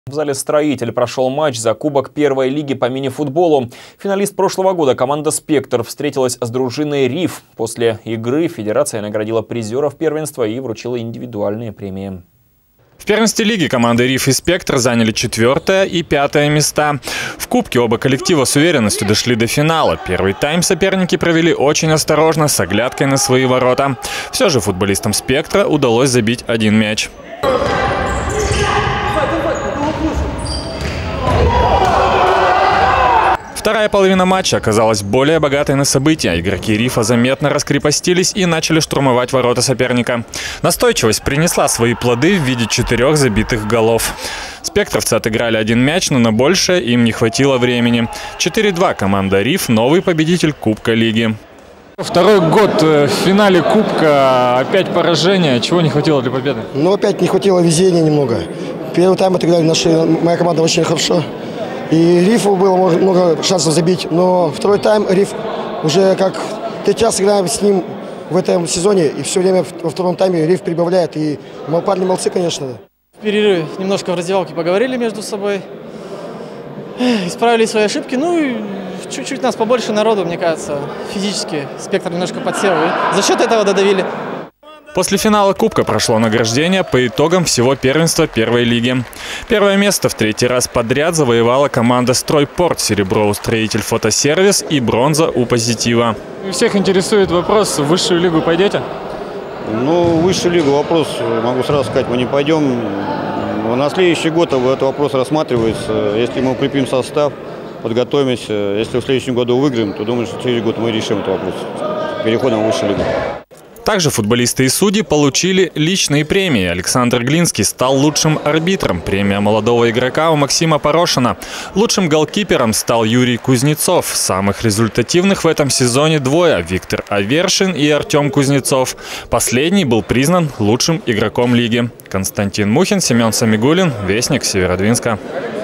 В зале «Строитель» прошел матч за Кубок первой лиги по мини-футболу. Финалист прошлого года команда «Спектр» встретилась с дружиной «Риф». После игры федерация наградила призеров первенства и вручила индивидуальные премии. В первенстве лиги команды «Риф» и «Спектр» заняли 4-е и 5-е места. В Кубке оба коллектива с уверенностью дошли до финала. Первый тайм соперники провели очень осторожно, с оглядкой на свои ворота. Все же футболистам «Спектра» удалось забить один мяч. Вторая половина матча оказалась более богатой на события. Игроки «Рифа» заметно раскрепостились и начали штурмовать ворота соперника. Настойчивость принесла свои плоды в виде 4 забитых голов. Спектровцы отыграли один мяч, но на большее им не хватило времени. 4-2 команда «Риф» – новый победитель Кубка лиги. Второй год в финале Кубка, опять поражение. Чего не хватило для победы? Ну, опять не хватило везения немного. Первый тайм отыграли моя команда очень хорошо. И Рифу было много шансов забить, но второй тайм Риф уже как третий раз играем с ним в этом сезоне. И все время во втором тайме Риф прибавляет. И парни молодцы, конечно. В перерыве немножко в раздевалке поговорили между собой, исправили свои ошибки. Ну и чуть-чуть нас побольше народу, мне кажется, физически «Спектр» немножко подсел. И за счет этого додавили. После финала Кубка прошло награждение по итогам всего первенства первой лиги. Первое место в 3-й раз подряд завоевала команда «Стройпорт», серебро у «Строитель Фотосервис» и бронза у «Позитива». Всех интересует вопрос, в высшую лигу пойдете? Ну, в высшую лигу вопрос, могу сразу сказать, мы не пойдем. На следующий год этот вопрос рассматривается. Если мы укрепим состав, подготовимся, если в следующем году выиграем, то думаю, что в следующий год мы решим этот вопрос переходом в высшую лигу. Также футболисты и судьи получили личные премии. Александр Глинский стал лучшим арбитром. Премия молодого игрока у Максима Порошина. Лучшим голкипером стал Юрий Кузнецов. Самых результативных в этом сезоне двое – Виктор Авершин и Артем Кузнецов. Последний был признан лучшим игроком лиги. Константин Мухин, Семен Самигуллин, Вестник Северодвинска.